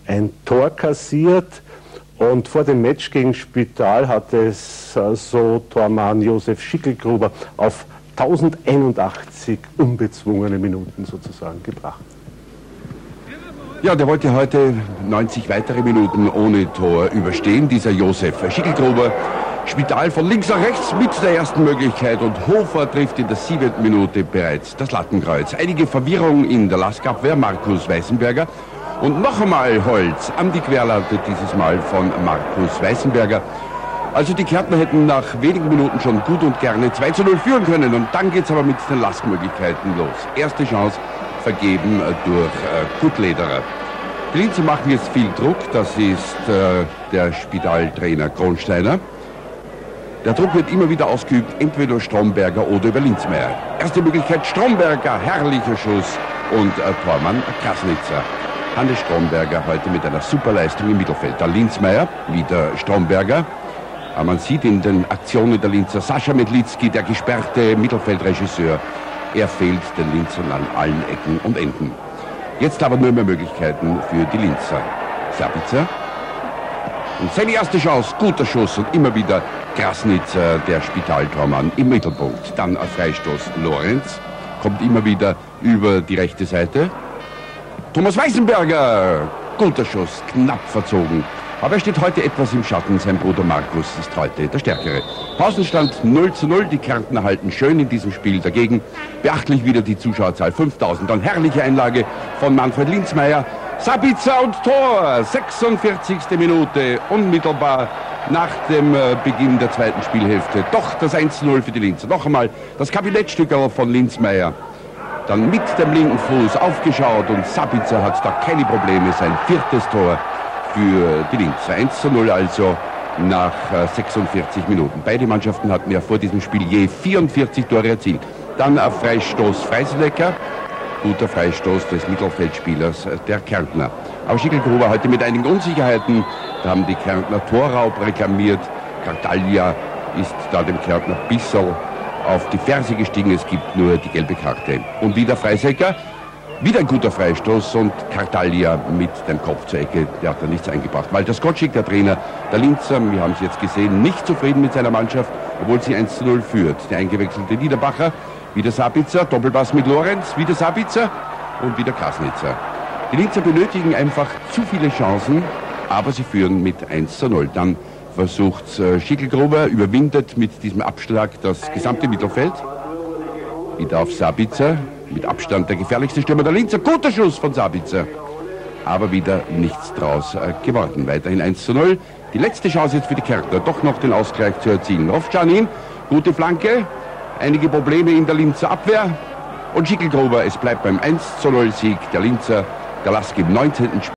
ein Tor kassiert. Und vor dem Match gegen Spital hat es so Tormann Josef Schickelgruber auf 1081 unbezwungene Minuten sozusagen gebracht. Ja, der wollte heute 90 weitere Minuten ohne Tor überstehen, dieser Josef Schickelgruber. Spital von links nach rechts mit der ersten Möglichkeit und Hofer trifft in der 7. Minute bereits das Lattenkreuz. Einige Verwirrung in der Lastabwehr, Markus Weißenberger. Und noch einmal Holz an die Querlatte, dieses Mal von Markus Weißenberger. Also die Kärntner hätten nach wenigen Minuten schon gut und gerne 2:0 führen können. Und dann geht es aber mit den Lastmöglichkeiten los. Erste Chance vergeben durch Kutlederer. Die Linzer machen jetzt viel Druck, das ist der Spitaltrainer Kronsteiner. Der Druck wird immer wieder ausgeübt, entweder durch Stromberger oder über Linzmeier. Erste Möglichkeit Stromberger, herrlicher Schuss und Tormann Krasnitzer. Hannes Stromberger heute mit einer super Leistung im Mittelfeld. Der Linzmeier, wieder Stromberger. Aber man sieht in den Aktionen der Linzer Sascha Medlitzki, der gesperrte Mittelfeldregisseur. Er fehlt den Linzern an allen Ecken und Enden. Jetzt aber nur mehr Möglichkeiten für die Linzer. Sabitzer. Und seine erste Chance, guter Schuss und immer wieder Krasnitzer, der Spitaltormann im Mittelpunkt. Dann ein Freistoß Lorenz, kommt immer wieder über die rechte Seite. Thomas Weißenberger, guter Schuss, knapp verzogen. Aber er steht heute etwas im Schatten, sein Bruder Markus ist heute der Stärkere. Pausenstand 0:0, die Kärntner halten schön in diesem Spiel dagegen. Beachtlich wieder die Zuschauerzahl, 5000. Dann herrliche Einlage von Manfred Linzmeier. Sabitzer und Tor, 46. Minute, unmittelbar nach dem Beginn der zweiten Spielhälfte. Doch das 1:0 für die Linzer. Noch einmal das Kabinettstück von Linzmeier. Dann mit dem linken Fuß aufgeschaut und Sabitzer hat da keine Probleme. Sein 4. Tor für die Linzer. 1:0 also nach 46 Minuten. Beide Mannschaften hatten ja vor diesem Spiel je 44 Tore erzielt. Dann ein Freistoß Freislecker. Guter Freistoß des Mittelfeldspielers der Kärntner. Aber Schickelgruber heute mit einigen Unsicherheiten. Da haben die Kärntner Torraub reklamiert. Kartalia ist da dem Kärntner Bissel auf die Ferse gestiegen. Es gibt nur die gelbe Karte. Und wieder Freisecker. Wieder ein guter Freistoß und Kartalia mit dem Kopf zur Ecke. Der hat da nichts eingebracht. Walter Skocik, der Trainer der Linzer, wir haben es jetzt gesehen, nicht zufrieden mit seiner Mannschaft, obwohl sie 1:0 führt. Der eingewechselte Niederbacher. Wieder Sabitzer, Doppelpass mit Lorenz, wieder Sabitzer und wieder Krasnitzer. Die Linzer benötigen einfach zu viele Chancen, aber sie führen mit 1:0. Dann versucht Schickelgruber, überwindet mit diesem Abschlag das gesamte Mittelfeld. Wieder auf Sabitzer, mit Abstand der gefährlichste Stürmer der Linzer. Guter Schuss von Sabitzer, aber wieder nichts draus geworden. Weiterhin 1:0. Die letzte Chance jetzt für die Kärntner, doch noch den Ausgleich zu erzielen. Rovcanin, gute Flanke. Einige Probleme in der Linzer Abwehr und Schickelgruber, es bleibt beim 1:0 Sieg der Linzer, der Lask im 19. Spiel.